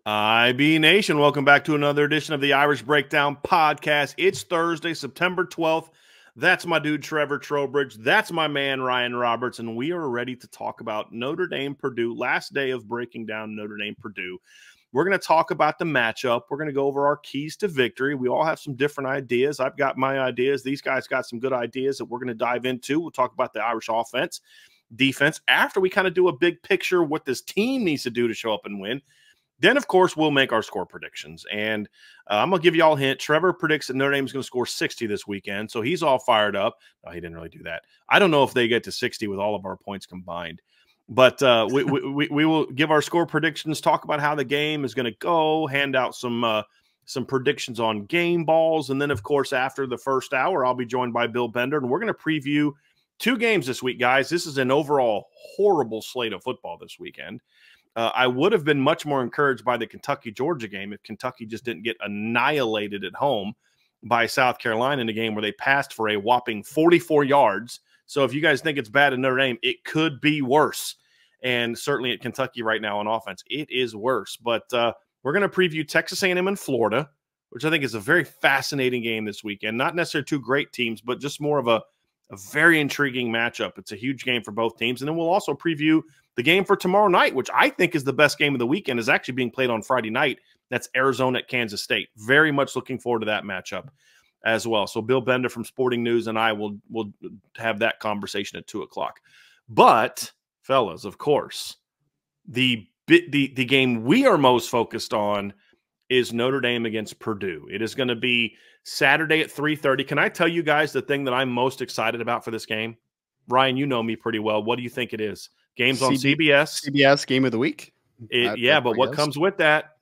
IB Nation, welcome back to another edition of the Irish Breakdown Podcast. It's Thursday, September 12th. That's my dude, Trevor Trowbridge. That's my man, Ryan Roberts, and we are ready to talk about Notre Dame Purdue. Last day of breaking down Notre Dame Purdue. We're going to talk about the matchup. We're going to go over our keys to victory. We all have some different ideas. I've got my ideas. These guys got some good ideas that we're going to dive into. We'll talk about the Irish offense, defense, after we kind of do a big picture what this team needs to do to show up and win. Then, of course, we'll make our score predictions. And I'm going to give you all a hint. Trevor predicts that Notre Dame is going to score 60 this weekend, so he's all fired up. No, he didn't really do that. I don't know if they get to 60 with all of our points combined. But we will give our score predictions, talk about how the game is going to go, hand out some predictions on game balls. And then, of course, after the first hour, I'll be joined by Bill Bender, and we're going to preview two games this week, guys. This is an overall horrible slate of football this weekend. I would have been much more encouraged by the Kentucky-Georgia game if Kentucky just didn't get annihilated at home by South Carolina in a game where they passed for a whopping 44 yards. So if you guys think it's bad in Notre Dame, it could be worse. And certainly at Kentucky right now on offense, it is worse. But we're going to preview Texas A&M and Florida, which I think is a very fascinating game this weekend. Not necessarily two great teams, but just more of a very intriguing matchup. It's a huge game for both teams. And then we'll also preview the game for tomorrow night, which I think is the best game of the weekend, is actually being played on Friday night. That's Arizona at Kansas State. Very much looking forward to that matchup as well. So Bill Bender from Sporting News and I will have that conversation at 2 o'clock. But, fellas, of course, the game we are most focused on is Notre Dame against Purdue. It is going to be Saturday at 3:30. Can I tell you guys the thing that I'm most excited about for this game? Ryan, you know me pretty well. What do you think it is? Games on CBS. CBS game of the week. But what comes with that?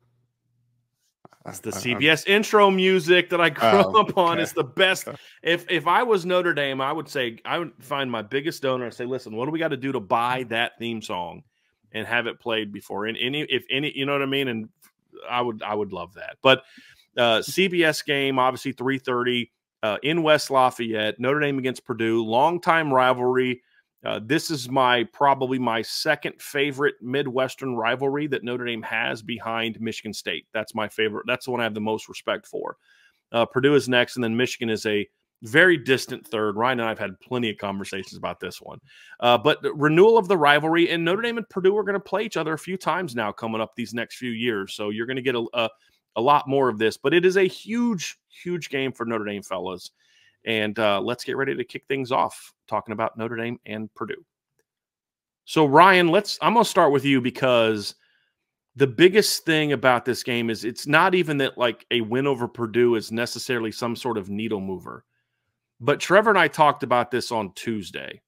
It's the CBS intro music that I grew up on. Okay. It's the best. Okay. If I was Notre Dame, I would find my biggest donor and say, listen, what do we got to do to buy that theme song and have it played before? And if any, you know what I mean? And I would love that. But CBS game, obviously 3:30 in West Lafayette, Notre Dame against Purdue, longtime rivalry. This is probably my second favorite Midwestern rivalry that Notre Dame has behind Michigan State. That's my favorite. That's the one I have the most respect for. Purdue is next, and then Michigan is a very distant third. Ryan and I have had plenty of conversations about this one. But the renewal of the rivalry, and Notre Dame and Purdue are going to play each other a few times now coming up these next few years. So you're going to get a lot more of this. But it is a huge, huge game for Notre Dame, fellas. And let's get ready to kick things off talking about Notre Dame and Purdue. So, Ryan, I'm going to start with you because the biggest thing about this game is it's not even that like a win over Purdue is necessarily some sort of needle mover. But Trevor and I talked about this on Tuesday.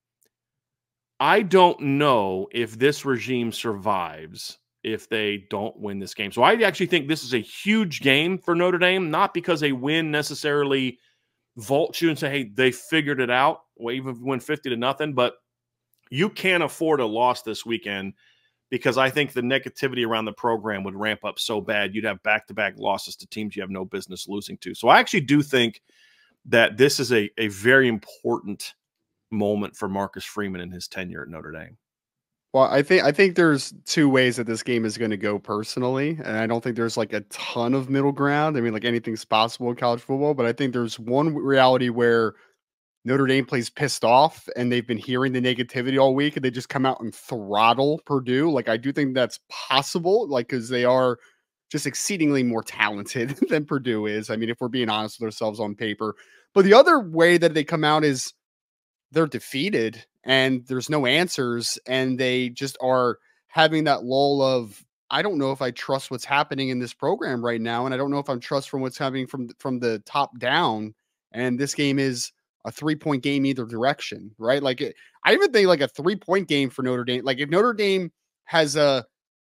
I don't know if this regime survives if they don't win this game. So I actually think this is a huge game for Notre Dame, not because a win necessarily vault you and say, hey, they figured it out. Well, even if you win 50-0, but you can't afford a loss this weekend because I think the negativity around the program would ramp up so bad. You'd have back-to-back losses to teams you have no business losing to. So I actually do think that this is a very important moment for Marcus Freeman in his tenure at Notre Dame. Well, I think there's two ways that this game is going to go personally, and I don't think there's like a ton of middle ground. I mean, like anything's possible in college football, but I think there's one reality where Notre Dame plays pissed off and they've been hearing the negativity all week and they just come out and throttle Purdue. Like, I do think that's possible, like, because they are just exceedingly more talented than Purdue is. I mean, if we're being honest with ourselves on paper. But the other way that they come out is they're defeated and there's no answers, and they just are having that lull of, I don't know if I trust what's happening in this program right now, and I don't know if I'm trust from what's happening from the top down. And this game is a 3-point game either direction, right? Like I even think like a 3-point game for Notre Dame. Like if Notre Dame has a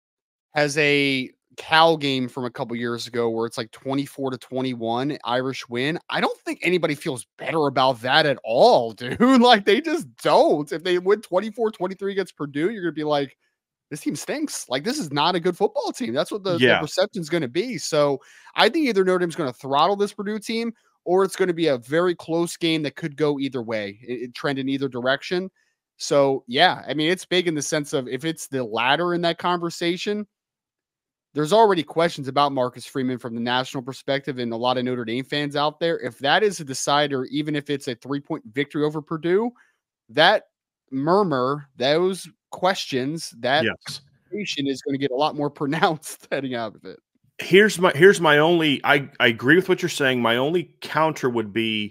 Cal game from a couple years ago where it's like 24-21 Irish win, I don't think anybody feels better about that at all, dude. Like they just don't. If they win 24-23 against Purdue, you're gonna be like, this team stinks. Like this is not a good football team. That's what the perception is going to be. So I think either Notre Dame's going to throttle this Purdue team, or it's going to be a very close game that could go either way. It trend in either direction. So yeah, I mean, it's big in the sense of if it's the latter in that conversation, there's already questions about Marcus Freeman from the national perspective and a lot of Notre Dame fans out there. If that is a decider, even if it's a 3-point victory over Purdue, that murmur, those questions, that Yes. is going to get a lot more pronounced heading out of it. Here's my only, I agree with what you're saying. My only counter would be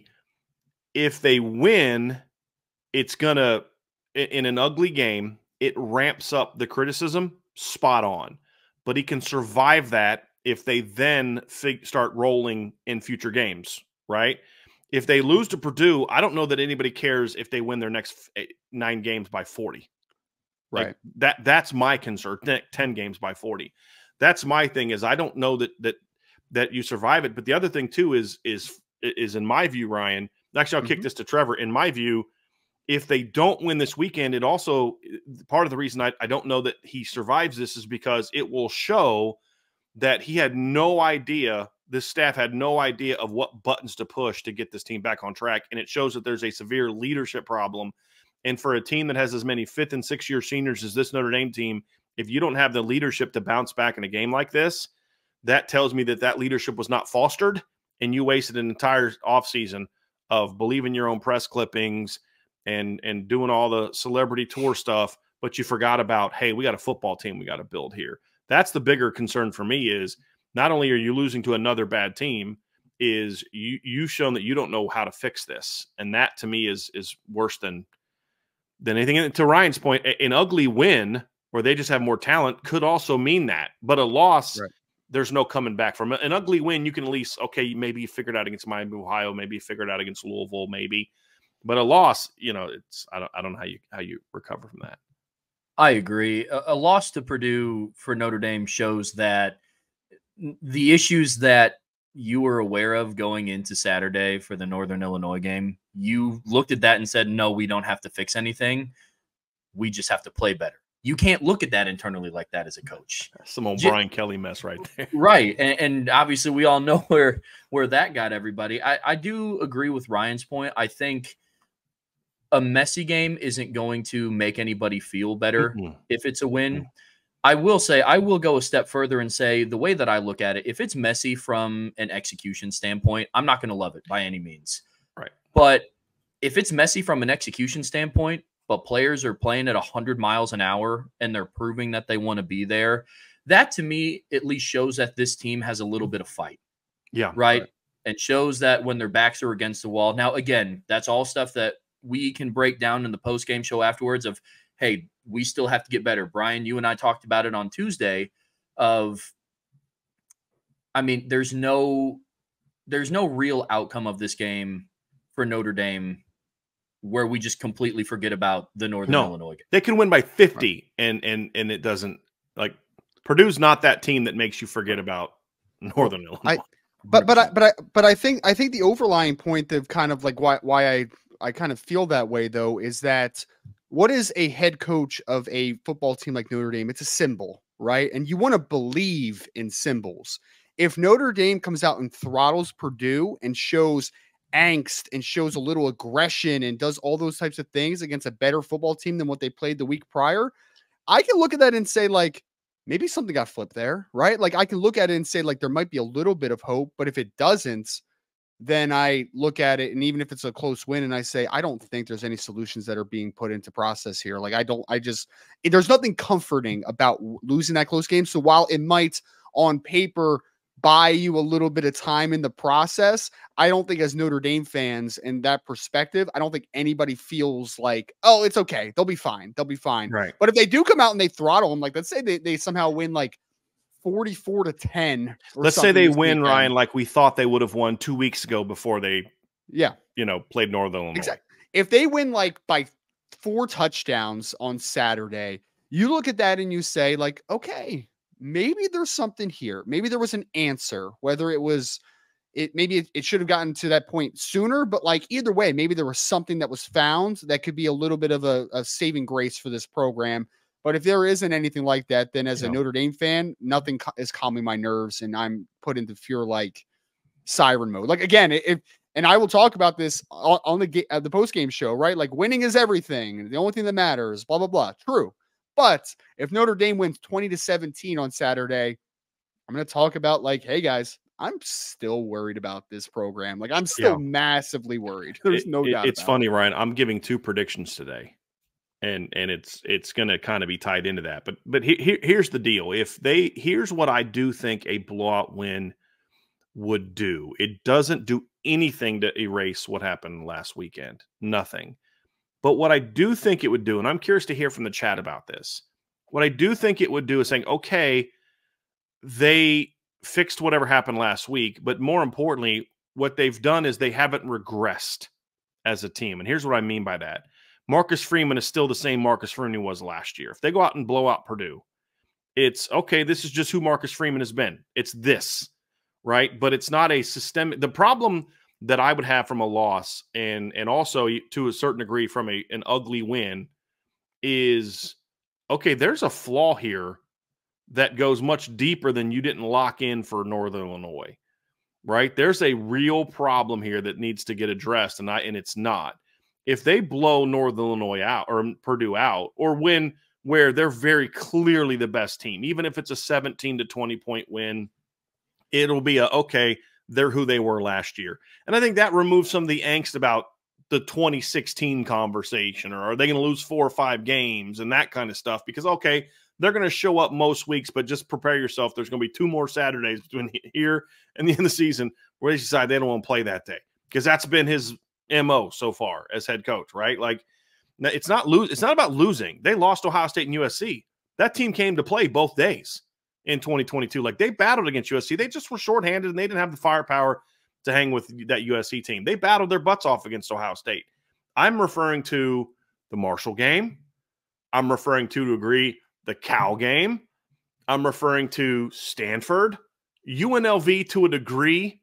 if they win, it's gonna, in an ugly game, it ramps up the criticism spot on. But he can survive that if they then start rolling in future games, right? If they lose to Purdue, I don't know that anybody cares if they win their next 9 games by 40. Right. Like that's my concern. 10 games by 40. That's my thing. Is I don't know that you survive it. But the other thing too is in my view, Ryan. Actually, I'll kick this to Trevor. In my view, if they don't win this weekend, it also, part of the reason I don't know that he survives this is because it will show that he had no idea, this staff had no idea of what buttons to push to get this team back on track. And it shows that there's a severe leadership problem. And for a team that has as many 5th and 6th year seniors as this Notre Dame team, if you don't have the leadership to bounce back in a game like this, that tells me that leadership was not fostered, and you wasted an entire offseason of believing your own press clippings and doing all the celebrity tour stuff, but you forgot about, hey, we got a football team we got to build here. That's the bigger concern for me, is not only are you losing to another bad team, is you've shown that you don't know how to fix this. And that to me is worse than anything. And to Ryan's point, an ugly win where they just have more talent could also mean that. But a loss, right, there's no coming back from it. An ugly win, you can at least, okay, maybe you figured out against Miami, Ohio, maybe you figured out against Louisville, maybe. But a loss, it's I don't know how you recover from that. I agree. A loss to Purdue for Notre Dame shows that the issues that you were aware of going into Saturday for the Northern Illinois game, you looked at that and said, no, we don't have to fix anything. We just have to play better. You can't look at that internally like that as a coach. Some old Brian Kelly mess right there. Right. And obviously we all know where that got everybody. I do agree with Ryan's point. I think a messy game isn't going to make anybody feel better if it's a win. I will say, I will go a step further and say the way that I look at it, if it's messy from an execution standpoint, I'm not going to love it by any means. Right. But if it's messy from an execution standpoint, but players are playing at 100 miles an hour and they're proving that they want to be there, that to me at least shows that this team has a little bit of fight. Yeah. Right. And shows that when their backs are against the wall. Now, again, that's all stuff that we can break down in the post-game show afterwards of, hey, we still have to get better. Brian, you and I talked about it on Tuesday of, I mean, there's no real outcome of this game for Notre Dame where we just completely forget about the Northern Illinois game. They can win by 50 and it doesn't, like, Purdue's not that team that makes you forget about Northern Illinois. But I think the overlying point of kind of like why I kind of feel that way though is that what is a head coach of a football team like Notre Dame? It's a symbol, right? And you want to believe in symbols. If Notre Dame comes out and throttles Purdue and shows angst and shows a little aggression and does all those types of things against a better football team than what they played the week prior, I can look at that and say, like, maybe something got flipped there, right? Like, I can look at it and say, like, there might be a little bit of hope, but if it doesn't, then I look at it, and even if it's a close win, and I say, I don't think there's any solutions that are being put into process here. Like, there's nothing comforting about losing that close game. So while it might on paper buy you a little bit of time in the process, I don't think as Notre Dame fans in that perspective, I don't think anybody feels like, oh, it's okay. They'll be fine. They'll be fine. Right. But if they do come out and they throttle them, like, let's say they somehow win like 44-10. Let's say they win, Ryan, like we thought they would have won 2 weeks ago before they, played Northern Illinois. Exactly. If they win like by 4 touchdowns on Saturday, you look at that and you say, like, okay, maybe there's something here. Maybe there was an answer, whether maybe it should have gotten to that point sooner, but like either way, maybe there was something that was found that could be a little bit of a saving grace for this program. But if there isn't anything like that, then as a Notre Dame fan, nothing is calming my nerves, and I'm put into pure like siren mode. Like, again, and I will talk about this on the post game show, right? Like, winning is everything. The only thing that matters, blah blah blah. True, but if Notre Dame wins 20-17 on Saturday, I'm going to talk about like, hey guys, I'm still worried about this program. Like I'm still Yeah. massively worried. There's no doubt It's about funny, it. Ryan. I'm giving 2 predictions today. And it's going to kind of be tied into that. But here's the deal. Here's what I do think a blowout win would do. It doesn't do anything to erase what happened last weekend. Nothing. But what I do think it would do, and I'm curious to hear from the chat about this, what I do think it would do is saying, okay, they fixed whatever happened last week, but more importantly, what they've done is they haven't regressed as a team. And here's what I mean by that. Marcus Freeman is still the same Marcus Freeman he was last year. If they go out and blow out Purdue, it's okay, this is just who Marcus Freeman has been. It's this, right? But it's not a systemic. The problem that I would have from a loss and also to a certain degree from an ugly win is, okay, there's a flaw here that goes much deeper than you didn't lock in for Northern Illinois, right? There's a real problem here that needs to get addressed, and it's not. If they blow Northern Illinois out or Purdue out or win where they're very clearly the best team, even if it's a 17 to 20 point win, it'll be okay, they're who they were last year. And I think that removes some of the angst about the 2016 conversation, or are they going to lose 4 or 5 games and that kind of stuff, because, okay, they're going to show up most weeks, but just prepare yourself. There's going to be 2 more Saturdays between here and the end of the season where they decide they don't want to play that day, because that's been his MO so far as head coach, right? Like, it's not about losing. They lost Ohio State and USC. That team came to play both days in 2022. Like, they battled against USC. They just were shorthanded and they didn't have the firepower to hang with that USC team. They battled their butts off against Ohio State. I'm referring to the Marshall game. I'm referring to agree, the Cal game. I'm referring to Stanford, UNLV to a degree.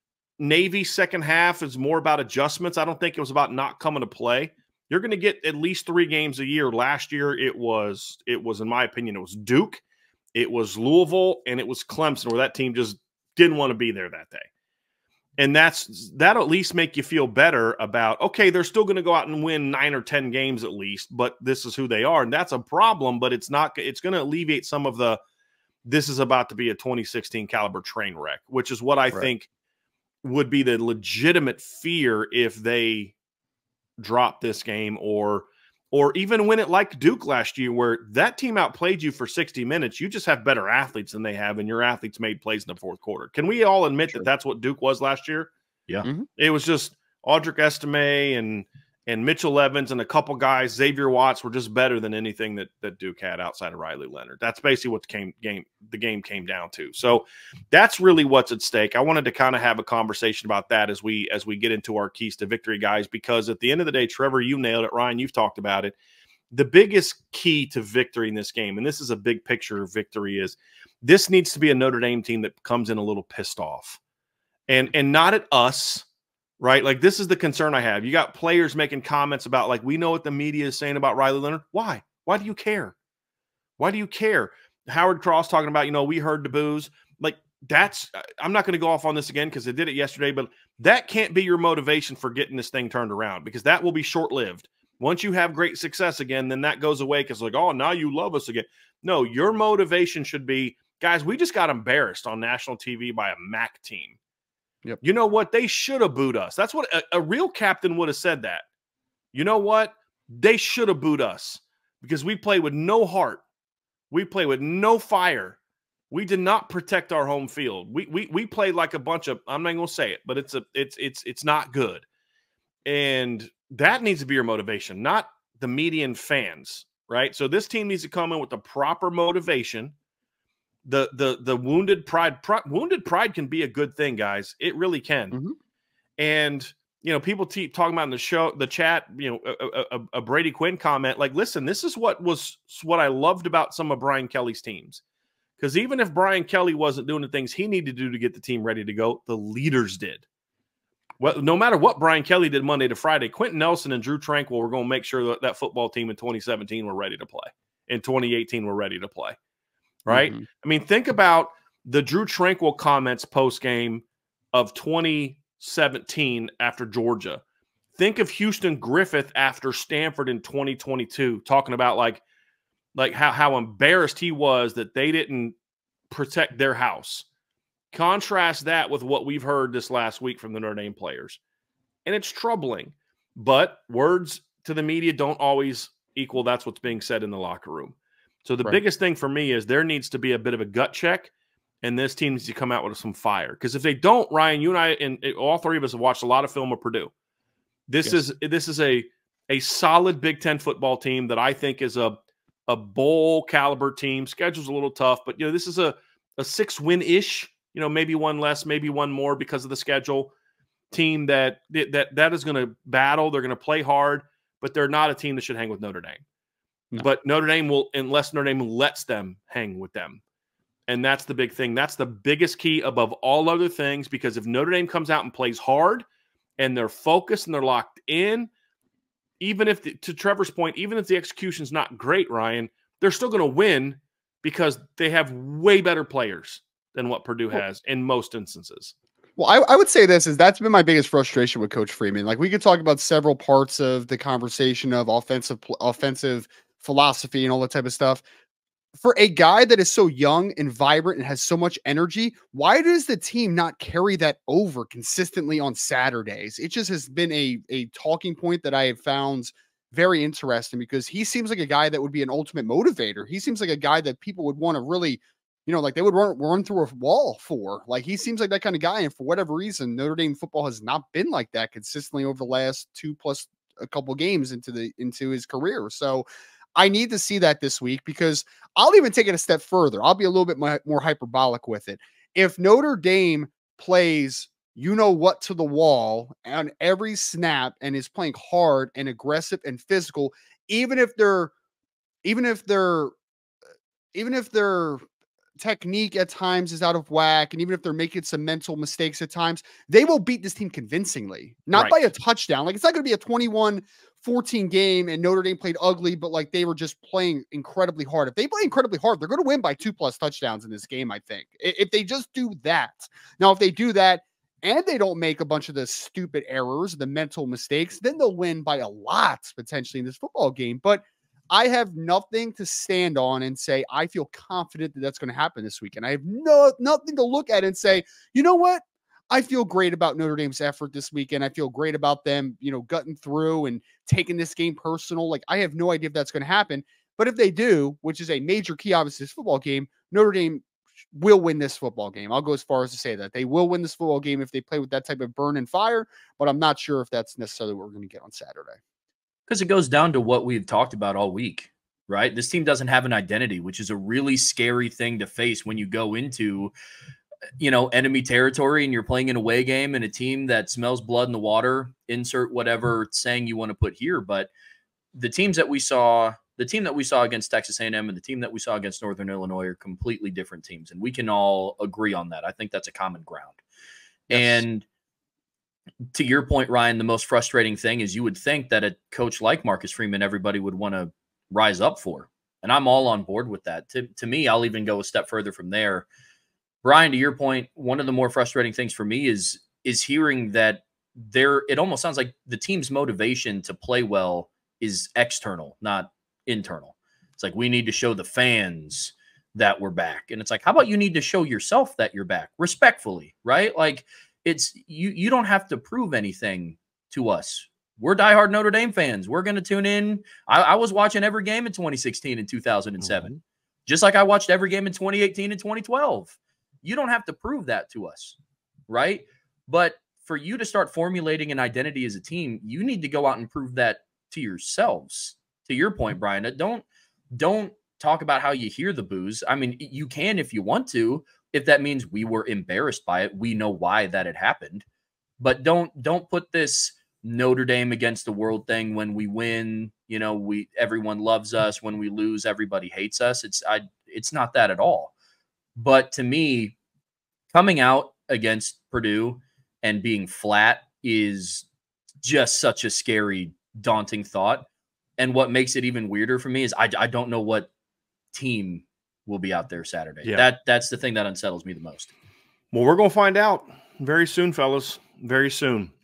Navy second half is more about adjustments. I don't think it was about not coming to play. You're going to get at least 3 games a year. Last year, it was, in my opinion, it was Duke, it was Louisville, and it was Clemson, where that team just didn't want to be there that day. And that'll at least make you feel better about, okay, they're still going to go out and win 9 or 10 games at least, but this is who they are. And that's a problem, but it's going to alleviate some of this is about to be a 2016 caliber train wreck, which is what I think would be the legitimate fear if they drop this game or even win it like Duke last year, where that team outplayed you for 60 minutes. You just have better athletes than they have, and your athletes made plays in the fourth quarter. Can we all admit that that's what Duke was last year? Yeah. It was just Audric Estime and Mitchell Evans and a couple guys, Xavier Watts, were just better than anything that Duke had outside of Riley Leonard. That's basically what the game came down to. So that's really what's at stake. I wanted to kind of have a conversation about that as we get into our keys to victory, guys, because at the end of the day, Trevor, you nailed it. Ryan, you've talked about it. The biggest key to victory in this game, and this is a big picture of victory, is this needs to be a Notre Dame team that comes in a little pissed off and not at us. Right? Like, this is the concern I have. You got players making comments about, like, we know what the media is saying about Riley Leonard. Why? Why do you care? Why do you care? Howard Cross talking about, we heard the boos. Like, I'm not going to go off on this again because I did it yesterday, but that can't be your motivation for getting this thing turned around, because that will be short-lived. Once you have great success again, then that goes away because, like, oh, now you love us again. No, your motivation should be, guys, we just got embarrassed on national TV by a MAC team. Yep. You know what? They should have booed us. That's what a real captain would have said that. You know what? They should have booed us because we played with no heart. We played with no fire. We did not protect our home field. We played like a bunch of, I'm not going to say it, but it's not good. And that needs to be your motivation, not the median fans, right? So this team needs to come in with the proper motivation. The wounded pride can be a good thing, guys. It really can. And people keep talking about in the chat, a Brady Quinn comment, like, listen, this is what I loved about some of Brian Kelly's teams, because even if Brian Kelly wasn't doing the things he needed to do to get the team ready to go, the leaders did. Well, no matter what Brian Kelly did Monday to Friday, Quentin Nelson and Drew Tranquil were going to make sure that football team in 2017 were ready to play. In 2018 were ready to play. Right? I mean, think about the Drew Tranquil comments post-game of 2017 after Georgia. Think of Houston Griffith after Stanford in 2022, talking about like how embarrassed he was that they didn't protect their house. Contrast that with what we've heard this last week from the Notre Dame players. And it's troubling. But words to the media don't always equal that's what's being said in the locker room. So the biggest thing for me is there needs to be a bit of a gut check, and this team needs to come out with some fire. Because if they don't, Ryan, you and I and all three of us have watched a lot of film of Purdue. This is a solid Big Ten football team that I think is a bowl caliber team. Schedule's a little tough, but this is a 6-win-ish. Maybe one less, maybe one more because of the schedule. Team that is going to battle. They're going to play hard, but they're not a team that should hang with Notre Dame. No. But Notre Dame will, unless Notre Dame lets them hang with them. And that's the big thing. That's the biggest key above all other things, because if Notre Dame comes out and plays hard and they're focused and they're locked in, even if, to Trevor's point, even if the execution's not great, Ryan, they're still going to win because they have way better players than what Purdue has in most instances. Well, I would say that's been my biggest frustration with Coach Freeman. Like, we could talk about several parts of the conversation of offensive philosophy and all that type of stuff. For a guy that is so young and vibrant and has so much energy, why does the team not carry that over consistently on Saturdays? It just has been a talking point that I have found very interesting, because he seems like a guy that would be an ultimate motivator. He seems like a guy that people would want to really, like they would run through a wall for. Like, he seems like that kind of guy. And for whatever reason, Notre Dame football has not been like that consistently over the last 2+ a couple games into his career. So I need to see that this week, because I'll even take it a step further. I'll be a little bit more hyperbolic with it. If Notre Dame plays what to the wall on every snap and is playing hard and aggressive and physical, even if their technique at times is out of whack, and even if they're making some mental mistakes at times, they will beat this team convincingly, not by a touchdown. Like, it's not going to be a 21-14 game and Notre Dame played ugly, but like they were just playing incredibly hard. If they play incredibly hard, they're going to win by 2+ touchdowns in this game, I think, if they just do that. Now, if they do that and they don't make a bunch of the stupid errors, the mental mistakes, then they'll win by a lot potentially in this football game. But I have nothing to stand on and say I feel confident that that's going to happen this weekend. I have nothing to look at and say, you know what? I feel great about Notre Dame's effort this weekend. I feel great about them, gutting through and taking this game personal. Like, I have no idea if that's going to happen. But if they do, which is a major key, obviously, this football game, Notre Dame will win this football game. I'll go as far as to say that they will win this football game if they play with that type of burn and fire. But I'm not sure if that's necessarily what we're going to get on Saturday. Because it goes down to what we've talked about all week, right? This team doesn't have an identity, which is a really scary thing to face when you go into, enemy territory and you're playing an away game and a team that smells blood in the water, insert whatever saying you want to put here. But the team that we saw against Texas A&M and the team that we saw against Northern Illinois are completely different teams. And we can all agree on that. I think that's a common ground. Yes. And to your point, Ryan, the most frustrating thing is you would think that a coach like Marcus Freeman, everybody would want to rise up for. And I'm all on board with that. To me, I'll even go a step further from there. Bryan, to your point, one of the more frustrating things for me is hearing that it almost sounds like the team's motivation to play well is external, not internal. It's like, we need to show the fans that we're back. And it's like, how about you need to show yourself that you're back respectfully, right? Like, it's you don't have to prove anything to us. We're diehard Notre Dame fans. We're going to tune in. I was watching every game in 2016 and 2007, just like I watched every game in 2018 and 2012. You don't have to prove that to us, right? But for you to start formulating an identity as a team, you need to go out and prove that to yourselves. To your point, Bryan, don't talk about how you hear the boos. I mean, you can if you want to. If that means we were embarrassed by it, we know why that had happened. But don't put this Notre Dame against the world thing. When we win, everyone loves us. When we lose, everybody hates us. It's not that at all. But to me, coming out against Purdue and being flat is just such a scary, daunting thought. And what makes it even weirder for me is I don't know what team will be out there Saturday. Yeah. That's the thing that unsettles me the most. Well, we're going to find out very soon, fellas. Very soon.